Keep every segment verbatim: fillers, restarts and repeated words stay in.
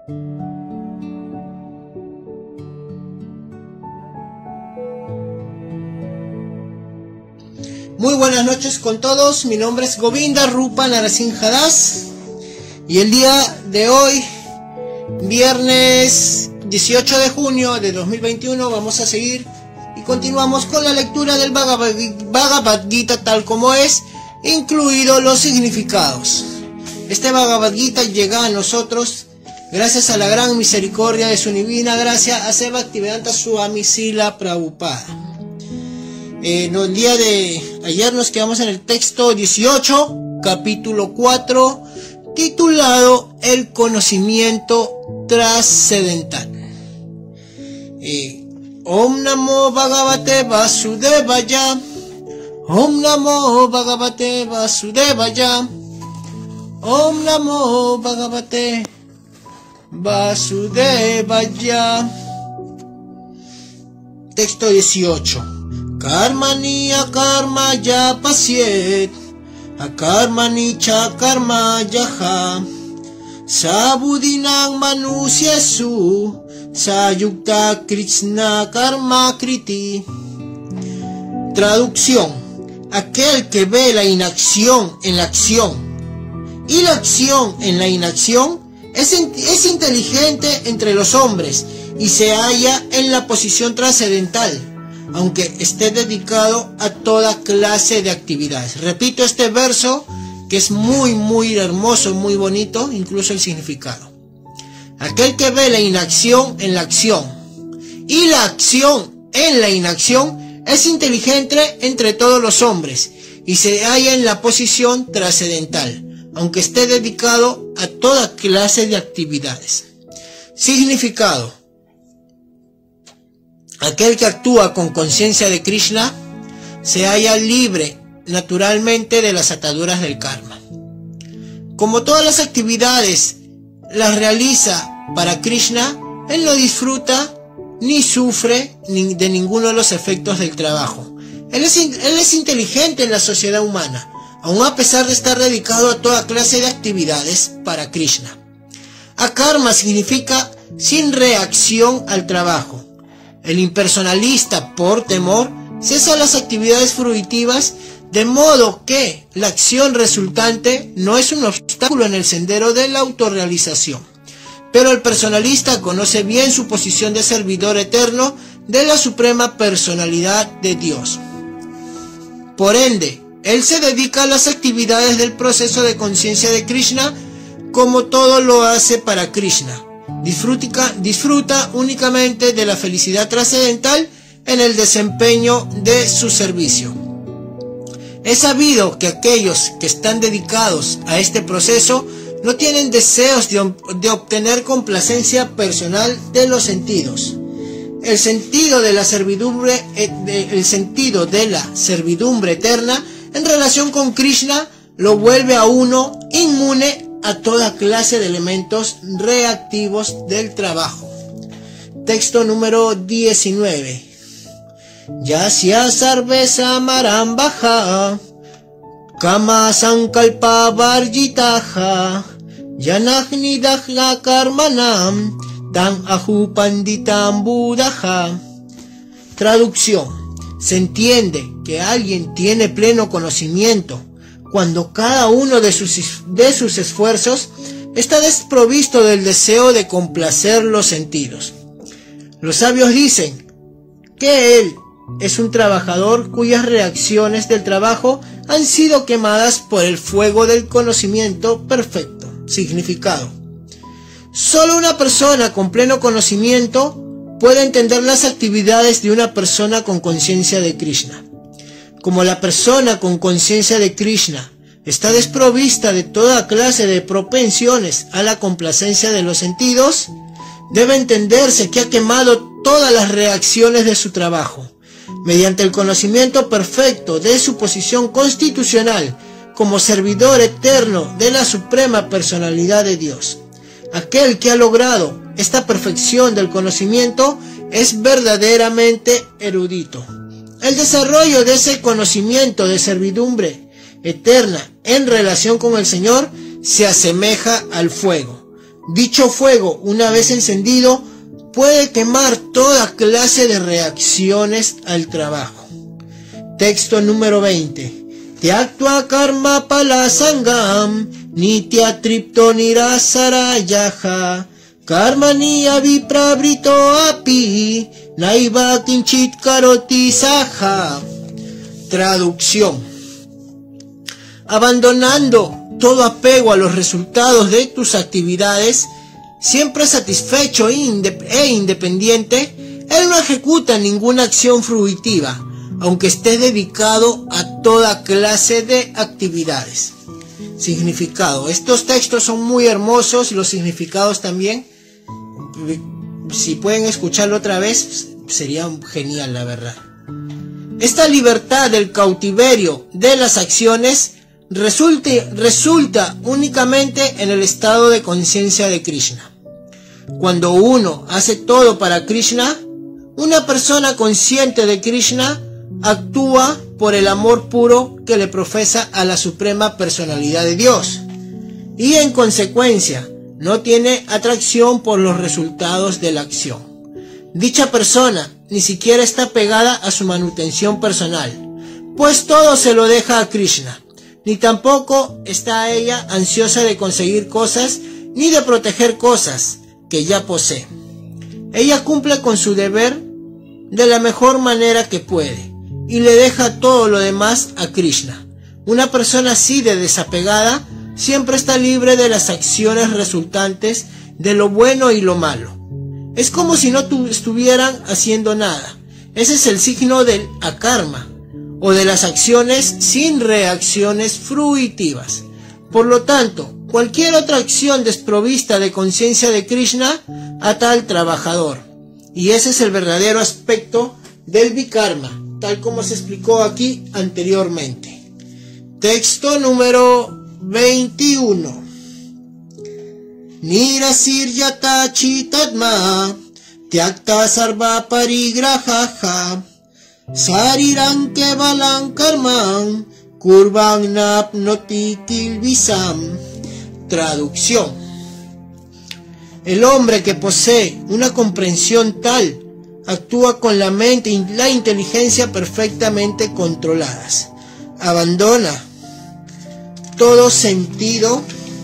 Muy buenas noches con todos, mi nombre es Govinda Rupa Narasimha Das y el día de hoy, viernes dieciocho de junio de dos mil veintiuno, vamos a seguir y continuamos con la lectura del Bhagavad Gita tal como es, incluidos los significados. Este Bhagavad Gita llega a nosotros gracias a la gran misericordia de su divina gracia a Seva Bhaktivedanta Swami Srila Prabhupada. Eh, no, el día de ayer nos quedamos en el texto dieciocho, capítulo cuatro, titulado El conocimiento trascendental. Eh, Om Namo Bhagavate Vasudevaya. Om Namo Bhagavate Vasudevaya. Om Namo Bhagavate Vasudevaya. Texto dieciocho. Karmani akarmaya pasyet, akarmani cha karmayaha, sabudinang manusyasu, sayukta krishna karma kriti. Traducción: aquel que ve la inacción en la acción y la acción en la inacción es, es inteligente entre los hombres y se halla en la posición trascendental, aunque esté dedicado a toda clase de actividades. Repito este verso que es muy muy hermoso, muy bonito, incluso el significado. Aquel que ve la inacción en la acción y la acción en la inacción es inteligente entre todos los hombres y se halla en la posición trascendental, aunque esté dedicado a toda clase de actividades. Significado: aquel que actúa con conciencia de Krishna se halla libre naturalmente de las ataduras del karma. Como todas las actividades las realiza para Krishna, él no disfruta ni sufre ni de ninguno de los efectos del trabajo. Él es, él es inteligente en la sociedad humana, aun a pesar de estar dedicado a toda clase de actividades para Krishna. Akarma significa sin reacción al trabajo. El impersonalista, por temor, cesa las actividades fruitivas, de modo que la acción resultante no es un obstáculo en el sendero de la autorrealización. Pero el personalista conoce bien su posición de servidor eterno de la suprema personalidad de Dios. Por ende, él se dedica a las actividades del proceso de conciencia de Krishna como todo lo hace para Krishna. Disfruta, disfruta únicamente de la felicidad trascendental en el desempeño de su servicio. Es sabido que aquellos que están dedicados a este proceso no tienen deseos de, de obtener complacencia personal de los sentidos. El sentido de la servidumbre, el sentido de la servidumbre eterna en relación con Krishna lo vuelve a uno inmune a toda clase de elementos reactivos del trabajo. Texto número diecinueve. Yasya sarvesa marambaha kama sankalpa varjitaha yanagni dahla karmanam tan ahu panditam budaha. Traducción: se entiende que alguien tiene pleno conocimiento cuando cada uno de sus, de sus esfuerzos está desprovisto del deseo de complacer los sentidos. Los sabios dicen que él es un trabajador cuyas reacciones del trabajo han sido quemadas por el fuego del conocimiento perfecto. Significado: solo una persona con pleno conocimiento puede entender las actividades de una persona con conciencia de Krishna. Como la persona con conciencia de Krishna está desprovista de toda clase de propensiones a la complacencia de los sentidos, debe entenderse que ha quemado todas las reacciones de su trabajo, mediante el conocimiento perfecto de su posición constitucional como servidor eterno de la suprema personalidad de Dios. Aquel que ha logrado esta perfección del conocimiento es verdaderamente erudito. El desarrollo de ese conocimiento de servidumbre eterna en relación con el Señor se asemeja al fuego. Dicho fuego, una vez encendido, puede quemar toda clase de reacciones al trabajo. Texto número veinte. Tyaktua karma palasangam, nitya tripto nirasarayaha, karma ni aviprabrito api, naiva kinchit karoti saha. Traducción. Abandonando todo apego a los resultados de tus actividades, siempre satisfecho e independiente, él no ejecuta ninguna acción fruitiva, aunque esté dedicado a toda clase de actividades. Significado. Estos textos son muy hermosos, los significados también. Si pueden escucharlo otra vez, sería genial, la verdad. Esta libertad del cautiverio de las acciones resulta, resulta únicamente en el estado de conciencia de Krishna. Cuando uno hace todo para Krishna, una persona consciente de Krishna actúa por el amor puro que le profesa a la suprema personalidad de Dios, y en consecuencia no tiene atracción por los resultados de la acción. Dicha persona ni siquiera está pegada a su manutención personal, pues todo se lo deja a Krishna, ni tampoco está ella ansiosa de conseguir cosas ni de proteger cosas que ya posee. Ella cumple con su deber de la mejor manera que puede y le deja todo lo demás a Krishna. Una persona así de desapegada siempre está libre de las acciones resultantes de lo bueno y lo malo. Es como si no estuvieran haciendo nada. Ese es el signo del akarma, o de las acciones sin reacciones fruitivas. Por lo tanto, cualquier otra acción desprovista de conciencia de Krishna ata al trabajador. Y ese es el verdadero aspecto del vikarma, tal como se explicó aquí anteriormente. Texto número veintiuno. Nirasir yata chitatma, tyakta sarva parigrahaha, sariran kevalan karman, kurvan napnoti kilvisam. Traducción. El hombre que posee una comprensión tal actúa con la mente y la inteligencia perfectamente controladas. Abandona todo sentido,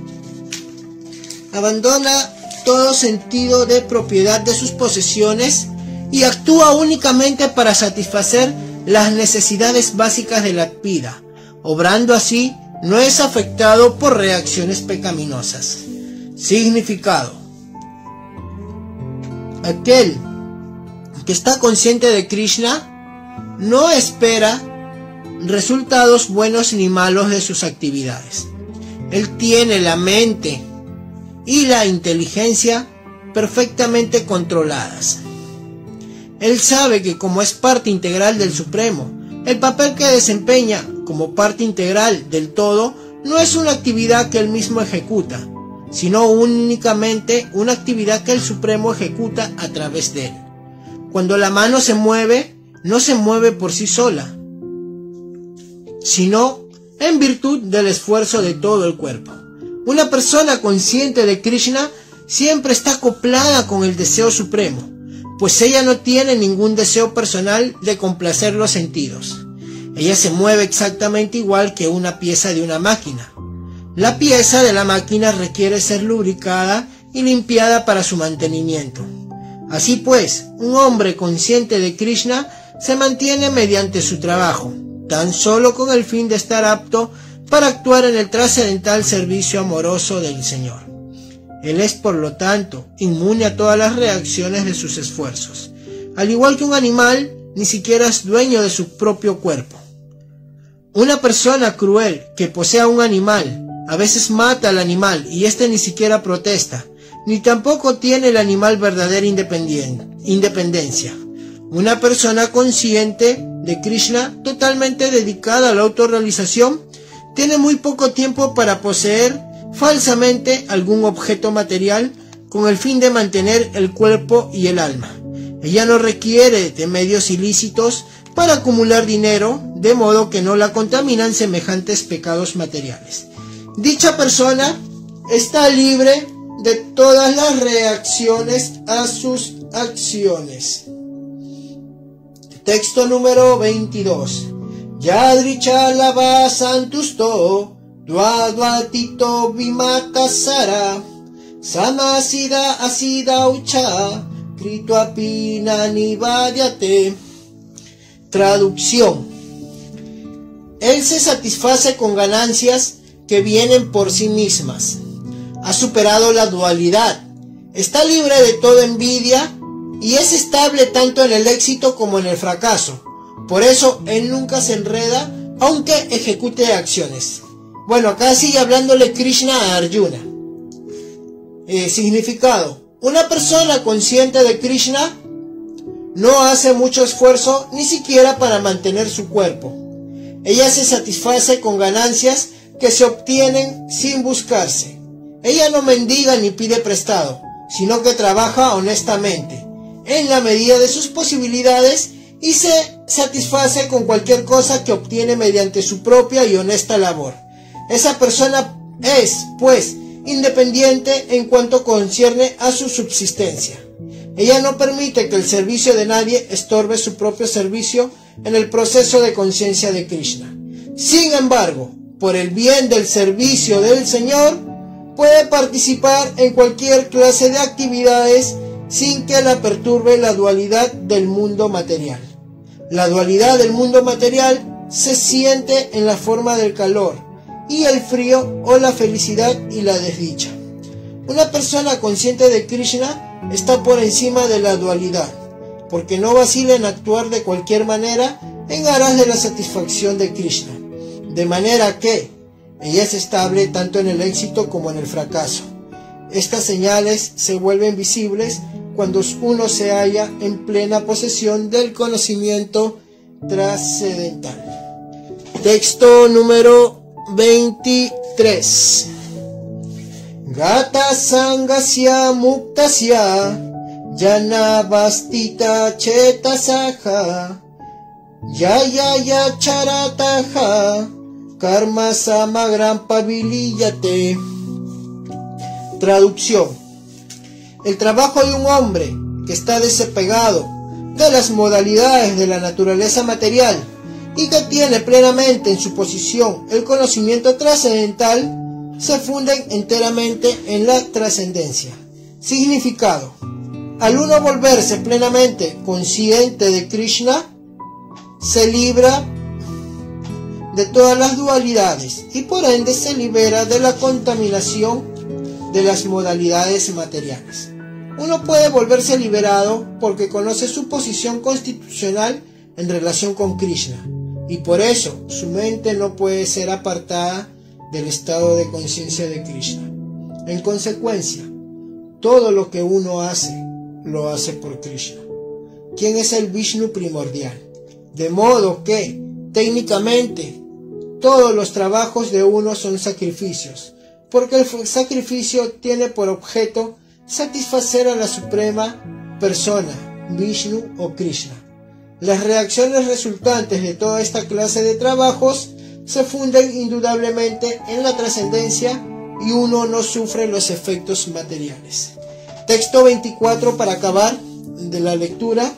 abandona todo sentido de propiedad de sus posesiones y actúa únicamente para satisfacer las necesidades básicas de la vida. Obrando así, no es afectado por reacciones pecaminosas. Significado. Aquel que está consciente de Krishna no espera resultados buenos ni malos de sus actividades. Él tiene la mente y la inteligencia perfectamente controladas. Él sabe que como es parte integral del Supremo, el papel que desempeña como parte integral del todo no es una actividad que él mismo ejecuta, sino únicamente una actividad que el Supremo ejecuta a través de él. Cuando la mano se mueve, no se mueve por sí sola, sino en virtud del esfuerzo de todo el cuerpo. Una persona consciente de Krishna siempre está acoplada con el deseo supremo, pues ella no tiene ningún deseo personal de complacer los sentidos. Ella se mueve exactamente igual que una pieza de una máquina. La pieza de la máquina requiere ser lubricada y limpiada para su mantenimiento. Así pues, un hombre consciente de Krishna se mantiene mediante su trabajo, tan solo con el fin de estar apto para actuar en el trascendental servicio amoroso del Señor. Él es, por lo tanto, inmune a todas las reacciones de sus esfuerzos. Al igual que un animal, ni siquiera es dueño de su propio cuerpo. Una persona cruel que posea un animal, a veces mata al animal y éste ni siquiera protesta, ni tampoco tiene el animal verdadera independencia. Una persona consciente de Krishna, totalmente dedicada a la autorrealización, tiene muy poco tiempo para poseer falsamente algún objeto material con el fin de mantener el cuerpo y el alma. Ella no requiere de medios ilícitos para acumular dinero, de modo que no la contaminan semejantes pecados materiales. Dicha persona está libre de todas las reacciones a sus acciones. Texto número veintidós. Yadricha lava santusto, dua dua tito bimata sara, samasida asida ucha, krito apina nivadiate. Traducción. Él se satisface con ganancias que vienen por sí mismas. Ha superado la dualidad, está libre de toda envidia y es estable tanto en el éxito como en el fracaso. Por eso él nunca se enreda, aunque ejecute acciones. Bueno, acá sigue hablándole Krishna a Arjuna. Eh, significado. Una persona consciente de Krishna no hace mucho esfuerzo ni siquiera para mantener su cuerpo. Ella se satisface con ganancias que se obtienen sin buscarse. Ella no mendiga ni pide prestado, sino que trabaja honestamente, en la medida de sus posibilidades, y se satisface con cualquier cosa que obtiene mediante su propia y honesta labor. Esa persona es, pues, independiente en cuanto concierne a su subsistencia. Ella no permite que el servicio de nadie estorbe su propio servicio en el proceso de conciencia de Krishna. Sin embargo, por el bien del servicio del Señor, puede participar en cualquier clase de actividades sin que la perturbe la dualidad del mundo material. La dualidad del mundo material se siente en la forma del calor y el frío, o la felicidad y la desdicha. Una persona consciente de Krishna está por encima de la dualidad, porque no vacila en actuar de cualquier manera en aras de la satisfacción de Krishna, de manera que ella es estable tanto en el éxito como en el fracaso. Estas señales se vuelven visibles cuando uno se halla en plena posesión del conocimiento trascendental. Texto número veintitrés. Gata sangasya muktasya jana vastita chetasaha yaya ya charataha karma samagram paviliyate. Traducción. El trabajo de un hombre que está desapegado de las modalidades de la naturaleza material y que tiene plenamente en su posición el conocimiento trascendental se funden enteramente en la trascendencia. Significado. Al uno volverse plenamente consciente de Krishna, se libra de todas las dualidades y por ende se libera de la contaminación de las modalidades materiales. Uno puede volverse liberado porque conoce su posición constitucional en relación con Krishna, y por eso su mente no puede ser apartada del estado de conciencia de Krishna. En consecuencia, todo lo que uno hace, lo hace por Krishna, quien es el Vishnu primordial. De modo que, técnicamente, todos los trabajos de uno son sacrificios, porque el sacrificio tiene por objeto satisfacer a la suprema persona, Vishnu o Krishna. Las reacciones resultantes de toda esta clase de trabajos se funden indudablemente en la trascendencia y uno no sufre los efectos materiales. Texto veinticuatro para acabar de la lectura.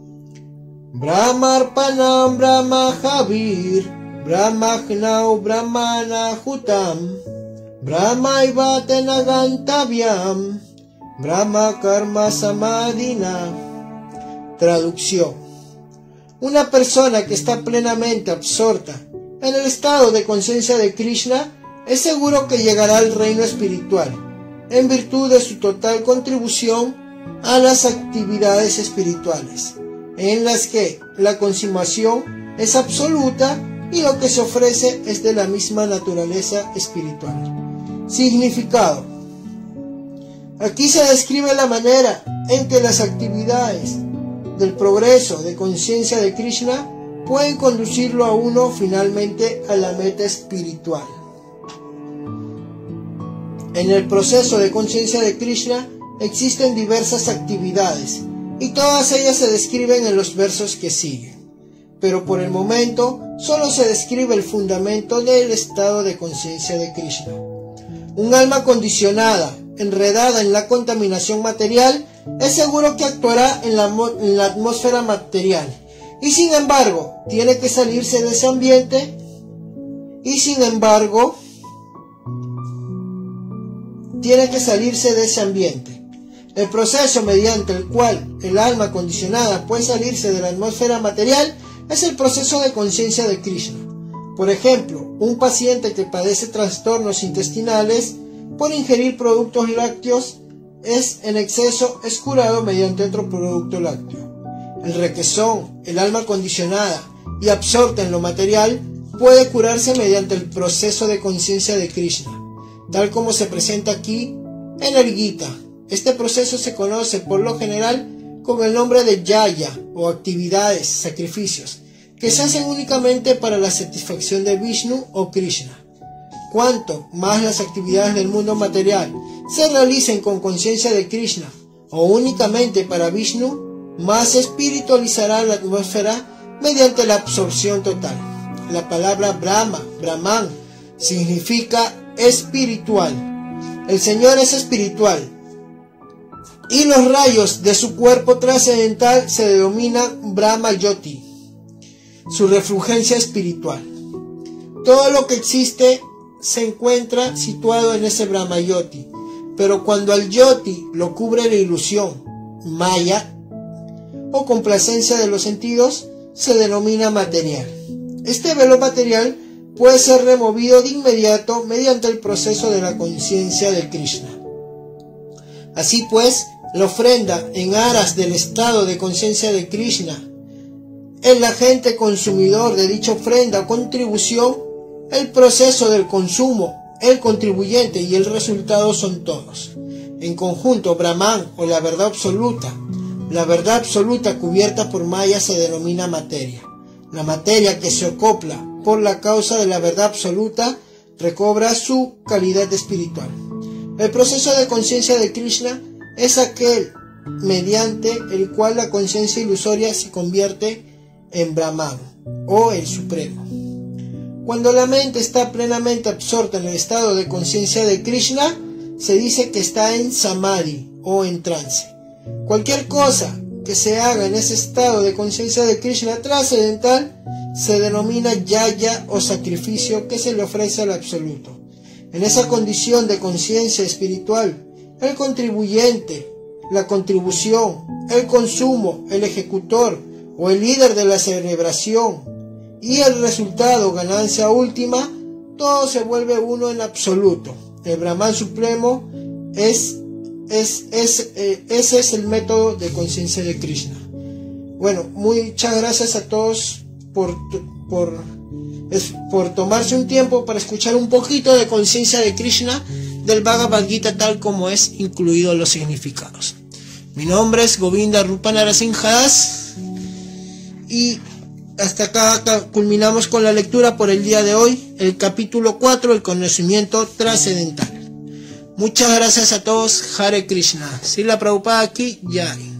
Brahmarpanam Brahmahavir Brahmagnau Brahmana Hutam Brahmaiva Tenagantavyam Brahma Karma Samadhina. Traducción. Una persona que está plenamente absorta en el estado de conciencia de Krishna es seguro que llegará al reino espiritual en virtud de su total contribución a las actividades espirituales, en las que la consumación es absoluta y lo que se ofrece es de la misma naturaleza espiritual. Significado. Aquí se describe la manera en que las actividades del progreso de conciencia de Krishna pueden conducirlo a uno finalmente a la meta espiritual. En el proceso de conciencia de Krishna existen diversas actividades y todas ellas se describen en los versos que siguen. Pero por el momento solo se describe el fundamento del estado de conciencia de Krishna. Un alma condicionada enredada en la contaminación material, es seguro que actuará en la, en la atmósfera material. Y sin embargo, tiene que salirse de ese ambiente. Y sin embargo, tiene que salirse de ese ambiente. El proceso mediante el cual el alma condicionada puede salirse de la atmósfera material es el proceso de conciencia de Krishna. Por ejemplo, un paciente que padece trastornos intestinales por ingerir productos lácteos es en exceso es curado mediante otro producto lácteo. El requesón, el alma condicionada y absorta en lo material, puede curarse mediante el proceso de conciencia de Krishna, tal como se presenta aquí en el Gita. Este proceso se conoce por lo general con el nombre de yaya o actividades, sacrificios, que se hacen únicamente para la satisfacción de Vishnu o Krishna. Cuanto más las actividades del mundo material se realicen con conciencia de Krishna o únicamente para Vishnu, más se espiritualizará la atmósfera mediante la absorción total. La palabra Brahma, Brahman, significa espiritual. El Señor es espiritual y los rayos de su cuerpo trascendental se denominan Brahma Yoti, su refulgencia espiritual. Todo lo que existe se encuentra situado en ese Brahma Yoti, pero cuando al Yoti lo cubre la ilusión, Maya, o complacencia de los sentidos, se denomina material. Este velo material puede ser removido de inmediato mediante el proceso de la conciencia de Krishna. Así pues, la ofrenda en aras del estado de conciencia de Krishna, el agente consumidor de dicha ofrenda o contribución, el proceso del consumo, el contribuyente y el resultado son todos. En conjunto, Brahman o la verdad absoluta, la verdad absoluta cubierta por Maya se denomina materia. La materia que se acopla por la causa de la verdad absoluta recobra su calidad espiritual. El proceso de conciencia de Krishna es aquel mediante el cual la conciencia ilusoria se convierte en Brahman o el Supremo. Cuando la mente está plenamente absorta en el estado de conciencia de Krishna, se dice que está en Samadhi o en trance. Cualquier cosa que se haga en ese estado de conciencia de Krishna trascendental se denomina yaya o sacrificio que se le ofrece al absoluto. En esa condición de conciencia espiritual, el contribuyente, la contribución, el consumo, el ejecutor o el líder de la celebración y el resultado, ganancia última, todo se vuelve uno en absoluto. El Brahman Supremo es, es, es, eh, ese es el método de conciencia de Krishna. Bueno, muchas gracias a todos por, por, es, por tomarse un tiempo para escuchar un poquito de conciencia de Krishna del Bhagavad Gita tal como es, incluidos los significados. Mi nombre es Govinda Rupa Narasimha Das y hasta acá culminamos con la lectura por el día de hoy, el capítulo cuatro, el conocimiento trascendental. Muchas gracias a todos. Hare Krishna. Srila Prabhupada Ki Jai.